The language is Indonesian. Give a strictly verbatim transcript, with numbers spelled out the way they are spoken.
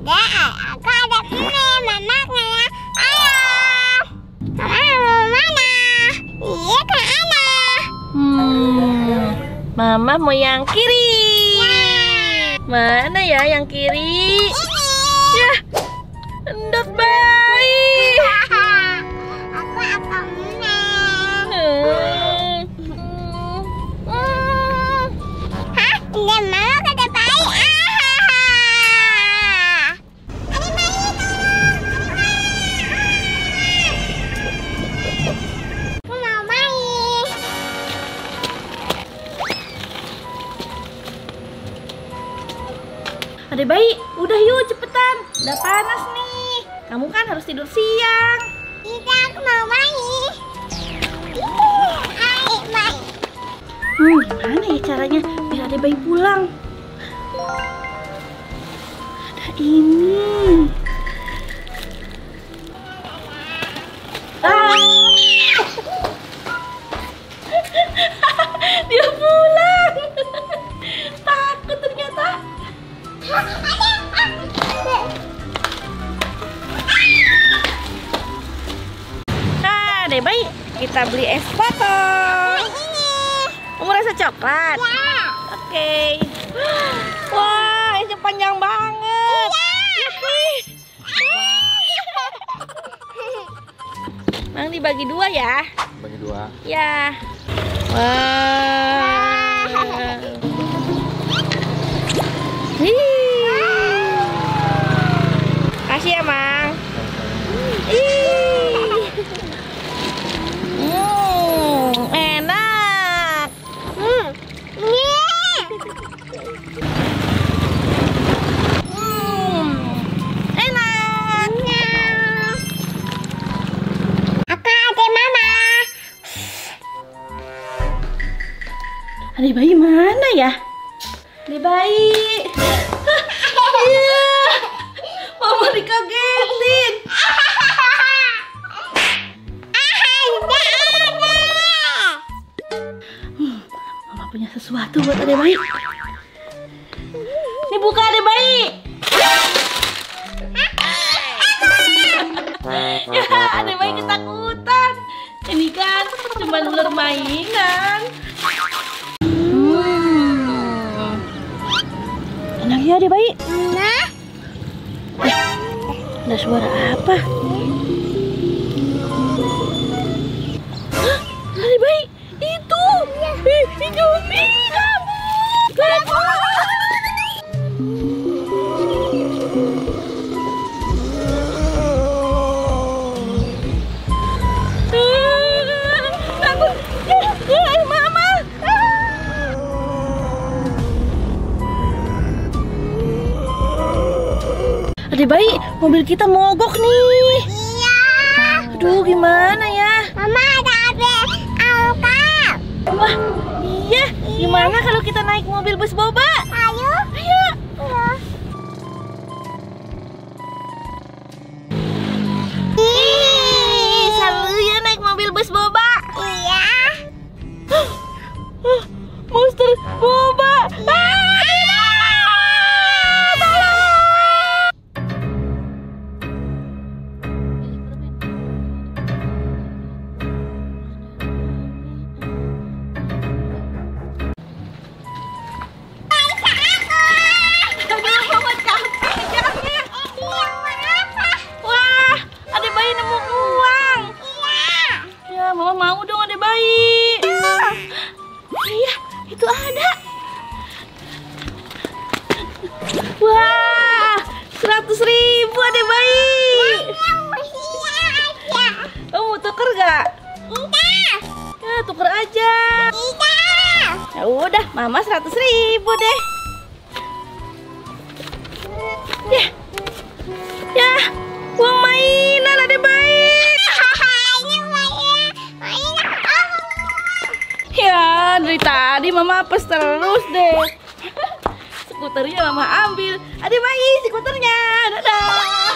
ada, aku ada ini, mama kayak, ayo, mama mau mana? Iya ke Ana. Hmm, mama mau yang kiri. Ya. Mana ya yang kiri? Ini. Ya, endot bayi. Aku akan menang. Hmm. Hmm. Hah? Dia mau kata bayi. Ah. Ada bayi tolong. Aku mau bayi. Adek bayi, udah yuk cepetan. Udah panas nih. Kamu kan harus tidur siang. Tidak, aku mau bayi. Hai, bayi. Hmm, gimana ya caranya biar adek bayi pulang? Ada ini. Ah. Dia pulang. Takut ternyata. Nah, adek bayi, kita beli es potong. Kamu rasa coklat? Ya. Oke. Wah, esnya panjang banget. Mang dibagi dua ya? Bagi dua. Ya. Wah. Hii. Kasih ya, Mang. Ih. Hmm, enak. Hmm. Nih. Hmm, enak. Aku ada mama. Adek bayi mana ya? Adek bayi. Iya. Mama dikagetin. Hmm, Mama punya sesuatu buat adek bayi. Ini buka adek bayi. Ya, adek bayi ketakutan. Ini kan cuma ular mainan. Hmm. Enak ya adek bayi. Nah. Ada suara apa? Hah? Adek bayi, itu! Ih, Indomie, kamu! Kamu! Takut! Eh, Mama! Adek bayi, mobil kita mogok nih. Iya. Aduh, gimana ya? Mama ada abis alkap. Wah, iya. Gimana kalau kita naik mobil bus boba? Ayo. Ayo. Ih, seru ya naik mobil bus boba. Iya. Monster boba. Ah! Mama mau dong adek bayi. Iya, itu ada. Wah, seratus ribu adek bayi. Kamu mau tuker gak? Tidak. Ya, tuker aja. Tidak. Ya udah, Mama seratus ribu deh. Ya, ya, uang mainan adek bayi. Ya, dari tadi Mama apes terus deh. Skuternya Mama ambil. Adek bayi, skuternya. Dadah.